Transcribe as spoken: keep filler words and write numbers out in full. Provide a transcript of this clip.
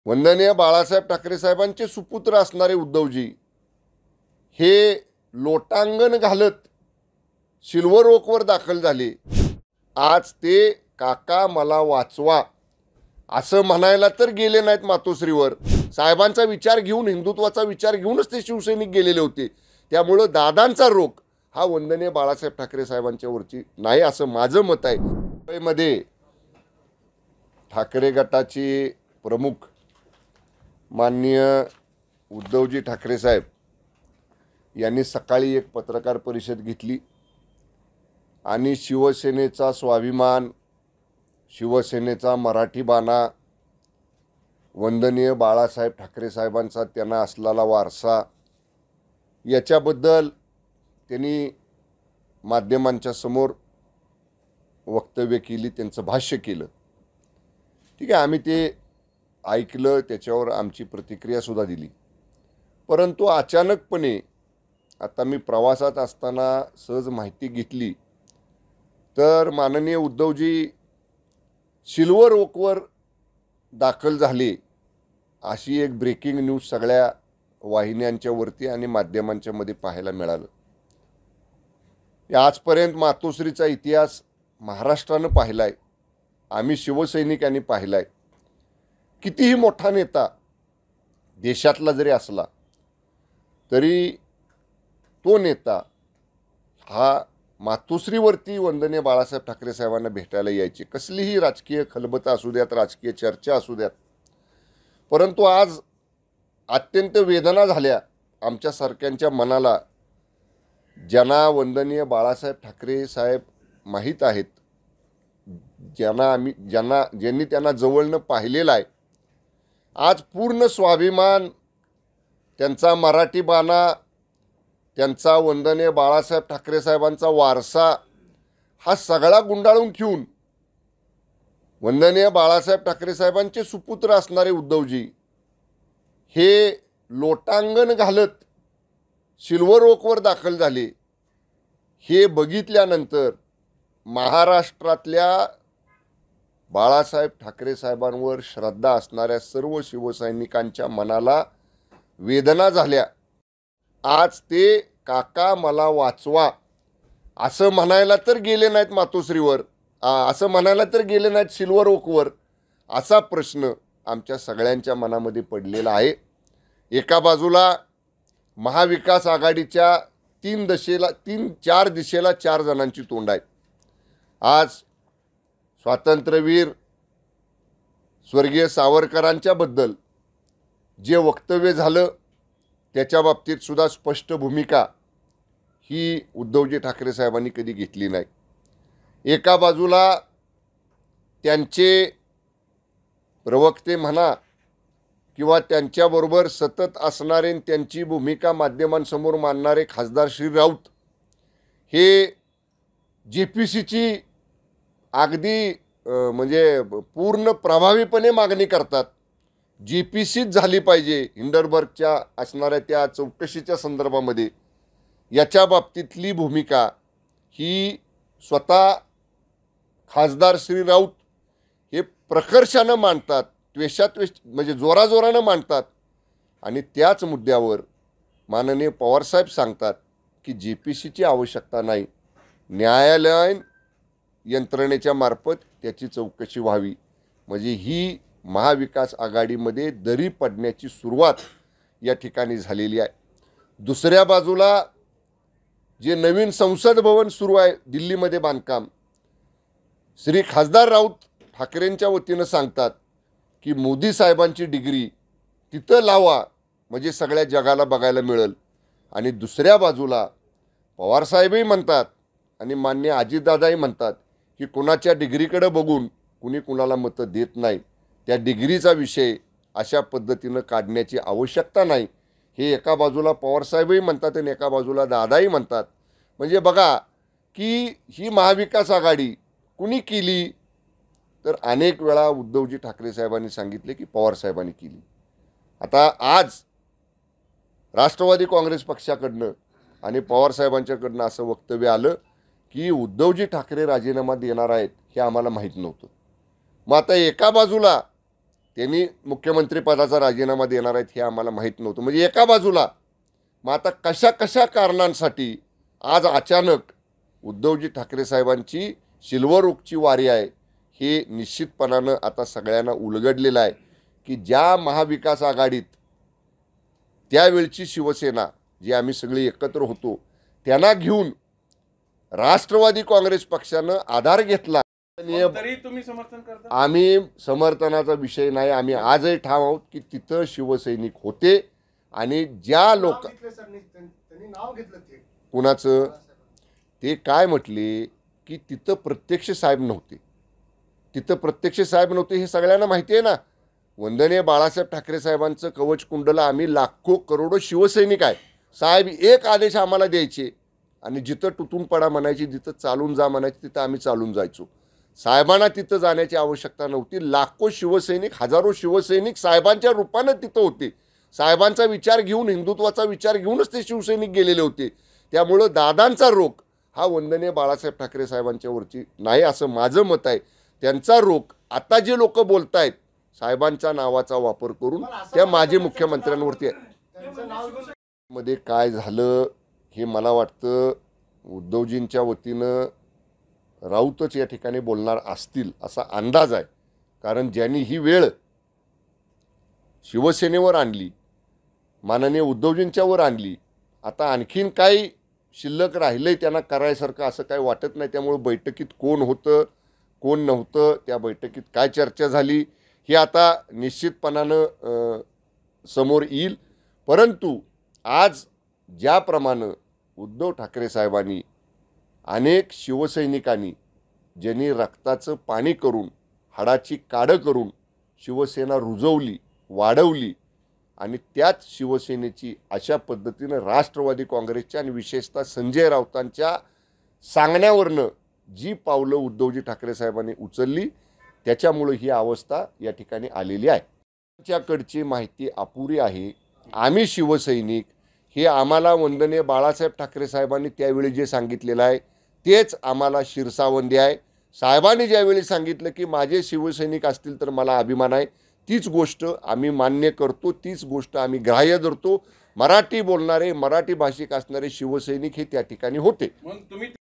वंदनीय बाळासाहेब ठाकरे साहेबांचे सुपुत्र असणारे उद्धवजी हे लोटांगण घालत सिल्वर ओकवर दाखल झाले। आज ते काका मला वाचवा असं म्हणायला तर गेले नाहीत मातोश्रीवर। साहेबांचा विचार घेऊन, हिंदुत्वाचा विचार घेऊनच ते शिवसैनिक गेलेले होते। त्यामुळे दादांचा रोग हा वंदनीय बाळासाहेब ठाकरे साहेबांच्यावरची नाही असं माझं मत आहे। मुंबईमध्ये ठाकरे गटाचे प्रमुख माननीय उद्धवजी ठाकरे साहेब यांनी सकाळी एक पत्रकार परिषद घेतली आणि शिवसेनेचा स्वाभिमान, शिवसेनेचा मराठी बाणा, वंदनीय बाळासाहेब ठाकरे साहेबांचा त्यांना असलेला वारसा याच्याबद्दल त्यांनी माध्यमांच्या समोर वक्तव्य केली, त्यांचं भाष्य केलं। ठीक आहे, आम्ही ते ऐकलं, त्याच्यावर आमची प्रतिक्रियासुद्धा दिली। परंतु अचानकपणे आता मी प्रवासात असताना सहज माहिती घेतली तर माननीय उद्धवजी सिल्वर ओकवर दाखल झाले अशी एक ब्रेकिंग न्यूज सगळ्या वाहिन्यांच्यावरती आणि माध्यमांच्या मध्ये पाहायला मिळालं। आजपर्यंत मातोश्रीचा इतिहास महाराष्ट्रानं पाहिलाय, आम्ही शिवसैनिकांनी पाहिलाय। कितीही मोठा नेता देशातला जरी असला तरी तो नेता हा मातोश्रीवरती वंदनीय बाळासाहेब ठाकरे साहेबांना भेटायला यायचे। कसलीही राजकीय खलबतं असू द्यात, राजकीय चर्चा असू द्यात, परंतु आज अत्यंत वेदना झाल्या आमच्यासारख्यांच्या मनाला, ज्यांना वंदनीय बाळासाहेब ठाकरे साहेब माहीत आहेत, ज्यांना आम्ही ज्यांना ज्यांनी त्यांना जवळनं पाहिलेलं आहे। आज पूर्ण स्वाभिमान, त्यांचा मराठी बाणा, त्यांचा वंदनीय बाळासाहेब ठाकरे साहेबांचा वारसा हा सगळा गुंडाळून घेऊन वंदनीय बाळासाहेब ठाकरे साहेबांचे सुपुत्र असणारे उद्धवजी हे लोटांगण घालत सिल्वर ओकवर दाखल झाले। हे बघितल्यानंतर महाराष्ट्रातल्या बाळासाहेब ठाकरे साहेबांवर श्रद्धा असणाऱ्या सर्व शिवसैनिकांच्या मनाला वेदना झाल्या। आज ते काका मला वाचवा असं म्हणायला तर गेले नाहीत मातोश्रीवर, असं म्हणायला तर गेले नाहीत सिल्वर ओकवर, असा प्रश्न आमच्या सगळ्यांच्या मनामध्ये पडलेला आहे। एका बाजूला महाविकास आघाडीच्या तीन दिशेला तीन चार दिशेला चार जणांची तोंड आहेत। आज स्वातंत्र्यवीर स्वर्गीय सावरकरांच्या बद्दल जे वक्तव्य झालं त्याच्या बाबतीत सुद्धा स्पष्ट भूमिका ही उद्धवजी ठाकरे साहेबांनी कधी घेतली नाही। एका बाजूला त्यांचे प्रवक्ते म्हणा किंवा त्यांच्याबरोबर सतत असणारे, त्यांची भूमिका माध्यमांसमोर मांडणारे खासदार श्री राऊत हे जे पी सीची अगदी म्हणजे पूर्ण प्रभावीपणे मागणी करतात। जी पी सीच झाली पाहिजे हिंडनबर्गच्या असणाऱ्या त्या चौकशीच्या संदर्भामध्ये। याच्या बाबतीतली भूमिका ही स्वतः खासदार श्री राऊत हे प्रकर्षानं मांडतात, त्वेषात्वेष म्हणजे जोराजोरानं मांडतात। आणि त्याच मुद्द्यावर माननीय पवारसाहेब सांगतात की जी पी सीची आवश्यकता नाही, न्यायालयीन यंत्रणेच्या मार्फत त्याची चौकशी व्हावी। म्हणजे ही महाविकास आघाडीमध्ये दरी पडण्याची सुरुवात या ठिकाणी झालेली आहे। दुसऱ्या बाजूला जे नवीन संसद भवन सुरू आहे दिल्लीमध्ये बांधकाम, श्री खासदार राऊत ठाकरेंच्या वतीनं सांगतात की मोदी साहेबांची डिग्री तिथं लावा म्हणजे सगळ्या जगाला बघायला मिळेल। आणि दुसऱ्या बाजूला पवारसाहेबही म्हणतात आणि माननीय अजितदादाही म्हणतात की कुणाच्या डिग्रीकडे बघून कुणी कुणाला मतं देत नाही, त्या डिग्रीचा विषय अशा पद्धतीनं काढण्याची आवश्यकता नाही, हे एका बाजूला पवारसाहेबही म्हणतात आणि एका बाजूला दादाही म्हणतात। म्हणजे बघा की ही महाविकास आघाडी कुणी केली तर अनेक वेळा उद्धवजी ठाकरे साहेबांनी सांगितले की पवारसाहेबांनी केली। आता आज राष्ट्रवादी काँग्रेस पक्षाकडनं आणि पवारसाहेबांच्याकडनं असं वक्तव्य आलं की उद्धवजी ठाकरे राजीनामा देणार आहेत हे आम्हाला माहीत नव्हतं। मग आता एका बाजूला त्यांनी मुख्यमंत्रीपदाचा राजीनामा देणार आहेत हे आम्हाला माहीत नव्हतं. म्हणजे एका बाजूला मग आता कशा कशा कारणांसाठी आज अचानक उद्धवजी ठाकरे साहेबांची सिल्वर ओकची वारी आहे हे निश्चितपणानं आता सगळ्यांना उलगडलेलं आहे की ज्या महाविकास आघाडीत त्यावेळची शिवसेना जी आम्ही सगळी एकत्र होतो त्यांना घेऊन राष्ट्रवादी काँग्रेस पक्षानं आधार घेतला. तरी तुम्ही समर्थन करता? आम्ही समर्थनाचा विषय नाही. आम्ही आजही ठाम आहोत की तिथं शिवसैनिक होते आणि ज्या लोक कुणाचं ते काय म्हटले की तिथं प्रत्यक्ष साहेब नव्हते, तिथं प्रत्यक्ष साहेब नव्हते हे सगळ्यांना माहिती आहे ना. वंदनीय बाळासाहेब ठाकरे साहेबांचं कवच कुंडला आम्ही लाखो करोडो शिवसैनिक आहे. साहेब एक आदेश आम्हाला द्यायचे आणि जिथं तुटून पडा म्हणायची, जिथं चालून जा म्हणायची तिथं आम्ही चालून जायचो. साहेबांना तिथं जाण्याची आवश्यकता नव्हती. लाखो शिवसैनिक, हजारो शिवसैनिक साहेबांच्या रूपानं तिथं होते. साहेबांचा विचार घेऊन, हिंदुत्वाचा विचार घेऊनच ते शिवसैनिक गेलेले होते. त्यामुळं दादांचा रोग हा वंदनीय बाळासाहेब ठाकरे साहेबांच्यावरची नाही असं माझं मत आहे. त्यांचा रोग आता जे लोक बोलत आहेत साहेबांच्या नावाचा वापर करून त्या माजी मुख्यमंत्र्यांवरती आहे. मध्ये काय झालं हे मला वाटतं उद्धवजींच्या वतीनं राऊतच या ठिकाणी बोलणार असतील असा अंदाज आहे. कारण ज्यांनी ही वेळ शिवसेनेवर आणली, माननीय उद्धवजींच्यावर आणली, आता आणखीन काही शिल्लक राहिलंय त्यांना करायसारखं असं काही वाटत नाही. त्यामुळं बैठकीत कोण होतं कोण नव्हतं, त्या बैठकीत काय चर्चा झाली हे आता निश्चितपणानं समोर येईल. परंतु आज ज्याप्रमाणे उद्धव ठाकरे साहेबांनी अनेक शिवसैनिकांनी ज्यांनी रक्ताचं पाणी करून हाडाची काडं करून शिवसेना रुजवली, वाढवली आणि त्याच शिवसेनेची अशा पद्धतीनं राष्ट्रवादी काँग्रेसच्या आणि विशेषतः संजय राऊतांच्या सांगण्यावरनं जी पावलं उद्धवजी ठाकरे साहेबांनी उचलली त्याच्यामुळे ही अवस्था या ठिकाणी आलेली आहे. त्यांच्याकडची माहिती अपुरी आहे. आम्ही शिवसैनिक हे आम्हाला वंदनीय बाळासाहेब ठाकरे साहेबांनी त्यावेळी जे सांगितलेलं आहे तेच आम्हाला शिरसावंदी आहे. साहेबांनी ज्यावेळी सांगितलं की माझे शिवसैनिक असतील तर मला अभिमान आहे, तीच गोष्ट आम्ही मान्य करतो, तीच गोष्ट आम्ही ग्राह्य धरतो. मराठी बोलणारे, मराठी भाषिक असणारे शिवसैनिक हे त्या ठिकाणी होते. मग तुम्ही